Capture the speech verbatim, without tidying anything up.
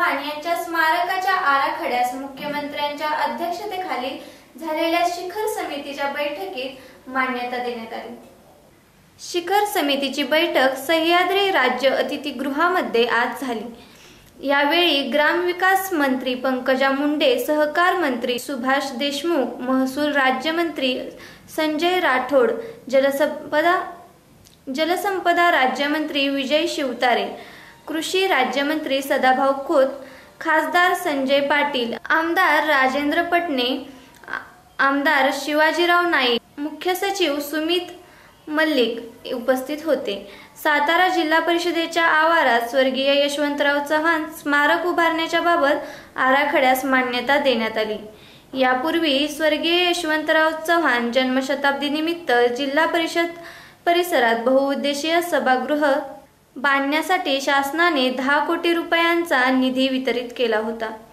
चव्हाण यांच्या स्मारकाच्या आराखड्यास मुख्यमंत्र्यांच्या अध्यक्षतेखाली झालेल्या शिखर समितीच्या बैठकीत मान्यता देण्यात आली। शिखर समितीची बैठक सह्याद्री राज्य अतिथीगृहामध्ये आज झाली। यावेळी ग्रामविकास मंत्री पंकजा मुंडे, सहकार मंत्री सुभाष देशमुख, महसूल राज्यमंत्री संजय राठोड, जलसंपदा जलसंपदा राज्यमंत्री विजय शिवतारे, कृषी राज्यमंत्री सदाभाऊ खोत, खासदार संजय पाटील, आमदार राजेंद्र पटणे, आमदार शिवाजीराव नाईक, मुख्य सचिव सुमित मल्लिक उपस्थित होते। सातारा जिल्हा परिषदेच्या आवारात स्वर्गीय यशवंतराव चव्हाण स्मारक उभारण्याच्या बाबत आराखड्यास मान्यता देण्यात आली। यापूर्वी स्वर्गीय यशवंतराव चव्हाण जन्मशताब्दी निमित्त जिल्हा परिषद परिसरात बहुउद्देशीय सभागृह बांधण्यासाठी शासनाने दहा कोटी रुपयांचा निधी वितरित केला होता।